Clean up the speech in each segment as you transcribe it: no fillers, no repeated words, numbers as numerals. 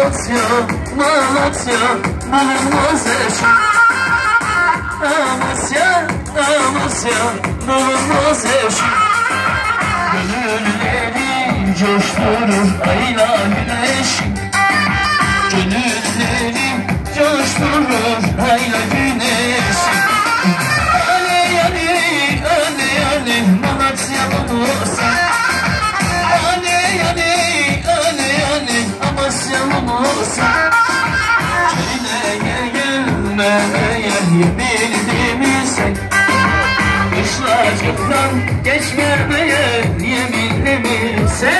Malatya, Malatya, bulunmaz eşi. Amasya, Amasya, bulunmaz eşi. Gönülleri coşturur ayla güneşi. Gönülleri coşturur ayla güneşi. Ali, Ali, Ali, Ali, Malatyalı olsa. Ali, Ali, Ali, Ali, Amasyalı olsa. Çeyneye gelmemeye yeminli misin? Kışlacıktan geçmemeye yeminli misin?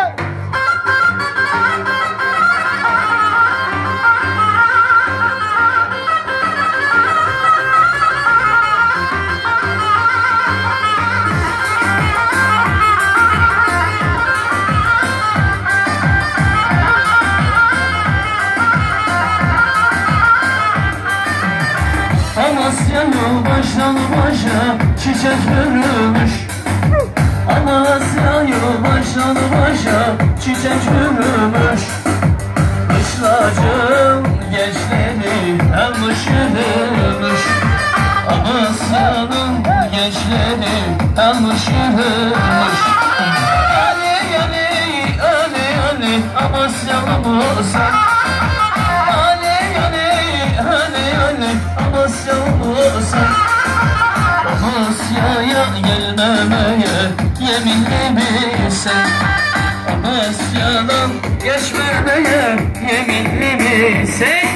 Amasya yol baştan başa çiçek yürümüş. Amasya yol baştan başa çiçek yürümüş. Kışlacım gençleri almış yürümüş. Amasya'nın gençleri almış yürümüş. Ali, Ali, Ali, Ali, Amasyalı olsa. Ali, Ali, Ali, Ali, Amasyalı olsa. Amasya'ya gelmemeye yeminli misin? Amasya'dan geçmemeye yeminli misin?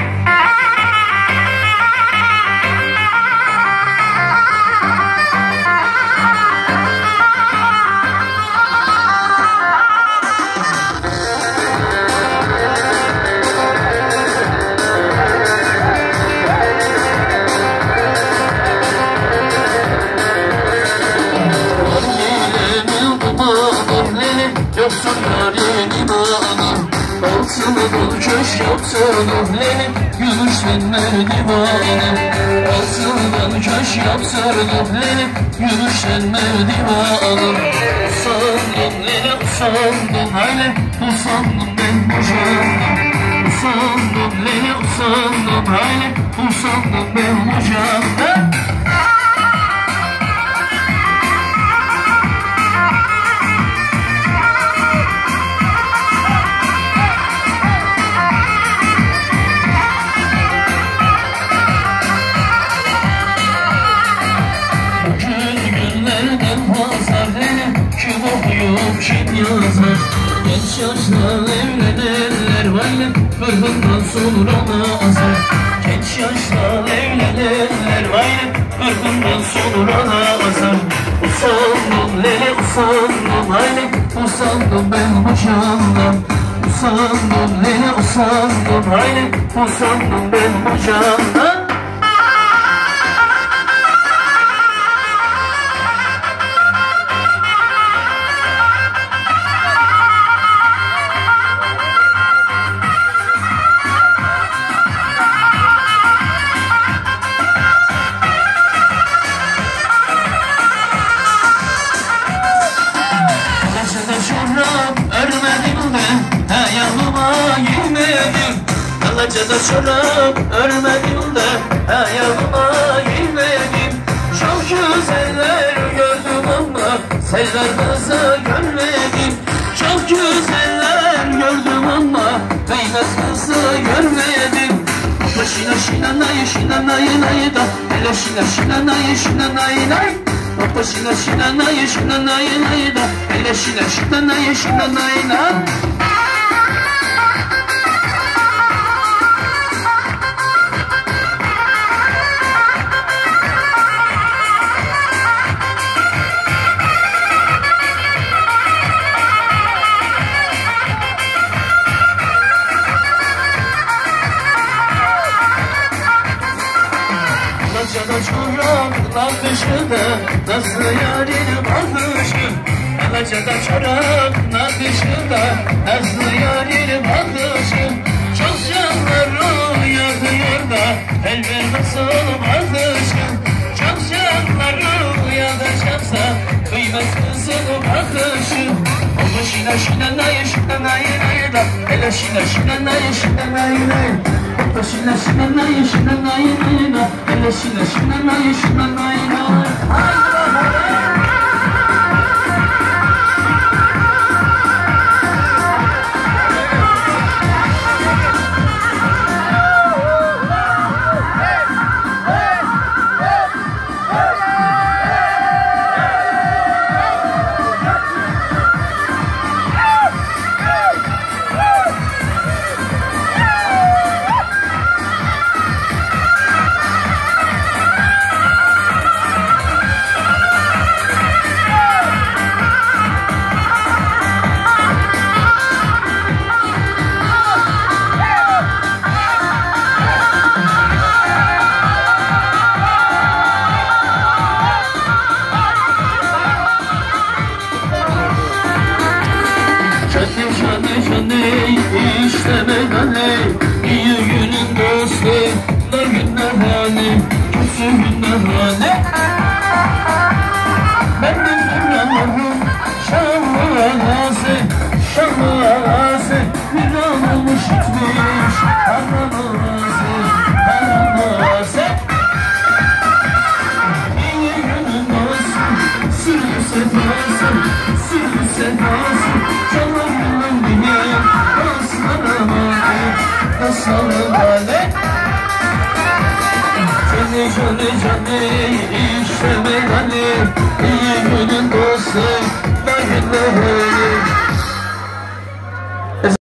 Yoksun yarın imanım, altını dolu köş yapsın öflenim, gülüşlenme divanım. Altını dolu köş yapsın öflenim, gülüşlenme divanım. Usandım lele usandım hayle, usandım ben boşandım. Usandım lele usandım hayle, usandım ben boşandım. Kim okuyup kim yazar? Genç yaşta evlenenler vayne, kırkından sonra azar. Genç yaşta evlenenler vayne, kırkından sonra azar. Usandım lele usandım hayle, usandım ben bu candan. Usandım lele usandım hayle, usandım ben bu candan. Örmedim de ayağıma girmedim. Alacada çorap örmedim de ayağıma girmedim. Çok güzeller gördüm ama sevdasını görmedim. Çok güzeller gördüm ama kıymetini görmedim. Şina şina nay şina nay nay da, hele şina şina nay şina nay nay. Hoppa şina şina nay şina nay nay da, hele şina şina nay şina nay nay. Alacada çoraplar dışında nasıl yarim bakışım. Alacada çoraplar dışında nasıl yarim bakışım. Çok canları yakıyor da elbir nasıl bakışım. Çok canları yakacaksa kıymet nasıl bakışım. O başına şina nay şina nay nay da, Hele şine şine nay şine nay nay. Hoppa şine şine nay şine nay nay. Hele şine şine nay şine nay nay. Haydi bakalım. İşte meyhane, iyi günün dostu, dar günler hane, kötü günler hane. Benim Allah'ım şanlı ağası, şanlı ağası, bir an olmuş gitmiş, haram ağası, haram ağası. İyi günün dostu, sürü sefası, sürü sefası, canım gülüm benim. Nasıl hale? Canı canı canı işte meyhane, iyi günün dostu, dar günler hali.